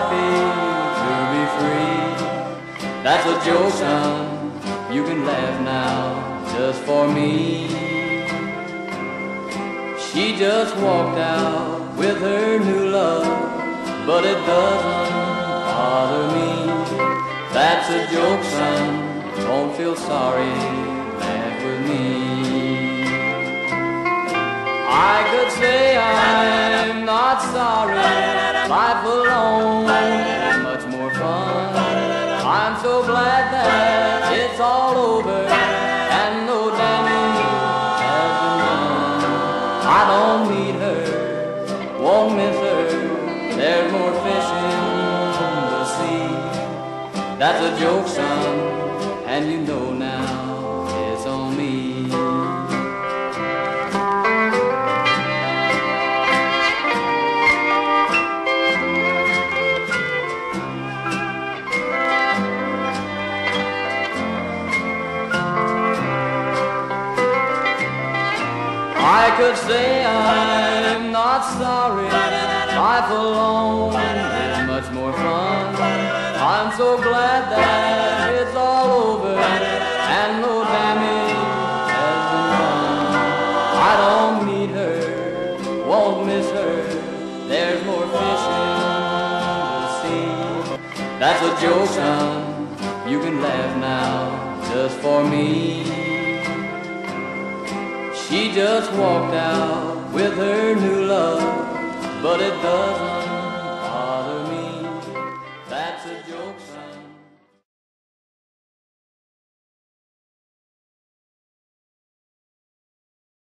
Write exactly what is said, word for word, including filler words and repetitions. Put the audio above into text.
happy to be free. That's a joke, son, you can laugh now just for me. She just walked out with her new love, but it doesn't bother me. That's a joke, son, don't feel sorry, laugh with me. I could say I'm not sorry, life alone is much more fun. I'm so glad that it's all over and no damage has been done. I don't need her, won't miss her, there's more fish in the sea. That's a joke, son, and you know now it's on me. I could say I'm not sorry, life alone is much more fun. I'm so glad that it's all over and no damage has been done. I don't need her, won't miss her, there's more fish in the sea. That's a joke, son, you can laugh now just for me. She just walked out with her new love, but it doesn't bother me. That's a joke, son.